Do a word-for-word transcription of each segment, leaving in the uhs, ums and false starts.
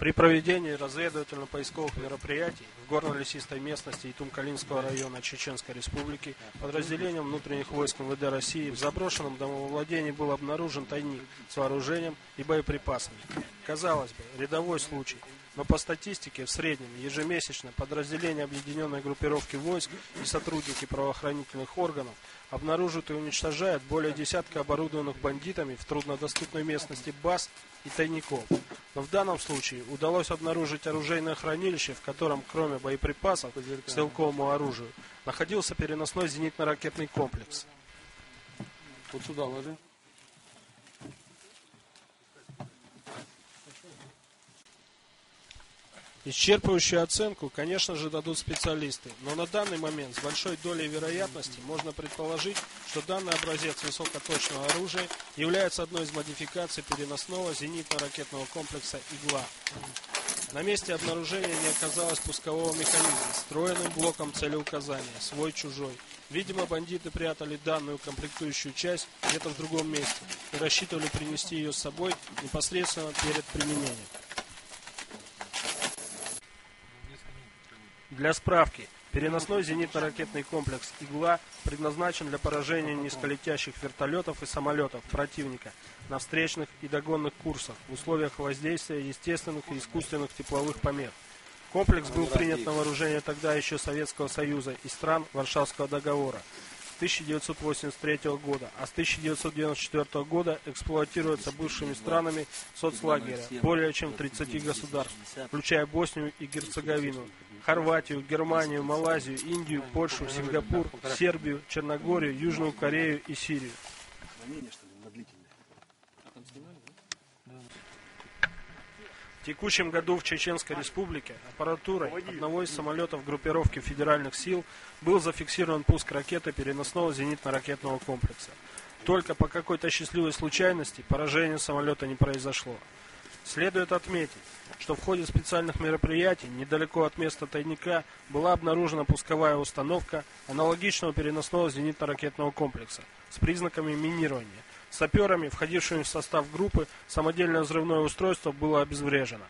При проведении разведывательно-поисковых мероприятий в горно-лесистой местности Итум-Калинского района Чеченской Республики подразделением внутренних войск эм вэ дэ России в заброшенном домовладении был обнаружен тайник с вооружением и боеприпасами. Казалось бы, рядовой случай, но по статистике в среднем ежемесячно подразделения объединенной группировки войск и сотрудники правоохранительных органов обнаруживают и уничтожают более десятка оборудованных бандитами в труднодоступной местности баз и тайников. Но в данном случае удалось обнаружить оружейное хранилище, в котором, кроме боеприпасов к стрелковому оружию, находился переносной зенитно-ракетный комплекс. Вот сюда ложи. Исчерпывающую оценку, конечно же, дадут специалисты, но на данный момент с большой долей вероятности можно предположить, что данный образец высокоточного оружия является одной из модификаций переносного зенитно-ракетного комплекса «Игла». На месте обнаружения не оказалось пускового механизма с встроенным блоком целеуказания «Свой-чужой». Видимо, бандиты прятали данную комплектующую часть где-то в другом месте и рассчитывали принести ее с собой непосредственно перед применением. Для справки, переносной зенитно-ракетный комплекс «Игла» предназначен для поражения низколетящих вертолетов и самолетов противника на встречных и догонных курсах в условиях воздействия естественных и искусственных тепловых помех. Комплекс был принят на вооружение тогда еще Советского Союза и стран Варшавского договора тысяча девятьсот восемьдесят третьего года, а с тысяча девятьсот девяносто четвёртого года эксплуатируется бывшими странами соцлагеря более чем в тридцати государств, включая Боснию и Герцеговину, Хорватию, Германию, Малайзию, Индию, Польшу, Сингапур, Сербию, Черногорию, Южную Корею и Сирию. В текущем году в Чеченской Республике аппаратурой одного из самолетов группировки федеральных сил был зафиксирован пуск ракеты переносного зенитно-ракетного комплекса. Только по какой-то счастливой случайности поражение самолета не произошло. Следует отметить, что в ходе специальных мероприятий недалеко от места тайника была обнаружена пусковая установка аналогичного переносного зенитно-ракетного комплекса с признаками минирования. Саперами, входившими в состав группы, самодельное взрывное устройство было обезврежено.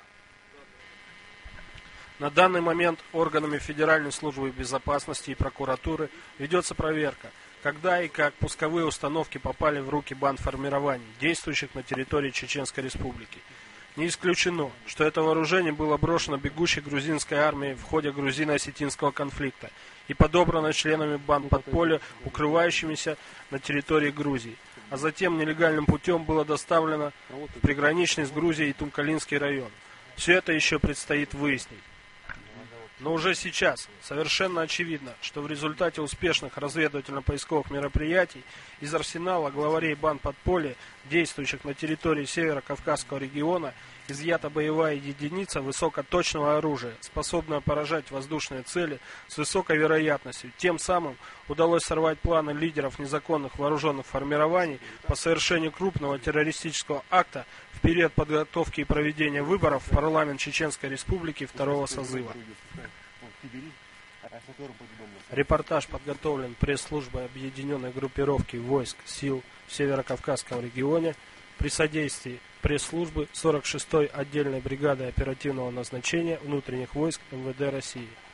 На данный момент органами Федеральной службы безопасности и прокуратуры ведется проверка, когда и как пусковые установки попали в руки бандформирований, действующих на территории Чеченской Республики. Не исключено, что это вооружение было брошено бегущей грузинской армией в ходе грузино-осетинского конфликта и подобрано членами банд подполья, укрывающимися на территории Грузии, а затем нелегальным путем было доставлено в приграничный с Грузией Итум-Калинский район. Все это еще предстоит выяснить. Но уже сейчас совершенно очевидно, что в результате успешных разведывательно-поисковых мероприятий из арсенала главарей банд подполья, действующих на территории Северо-Кавказского региона, изъята боевая единица высокоточного оружия, способная поражать воздушные цели с высокой вероятностью. Тем самым удалось сорвать планы лидеров незаконных вооруженных формирований по совершению крупного террористического акта в период подготовки и проведения выборов в парламент Чеченской Республики второго созыва. Репортаж подготовлен пресс-службой объединенной группировки войск сил Северо-Кавказского региона при содействии пресс-службы сорок шестой отдельной бригады оперативного назначения внутренних войск эм вэ дэ России.